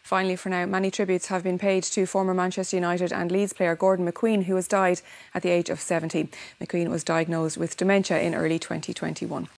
Finally, for now, many tributes have been paid to former Manchester United and Leeds player Gordon McQueen, who has died at the age of 70. McQueen was diagnosed with dementia in early 2021.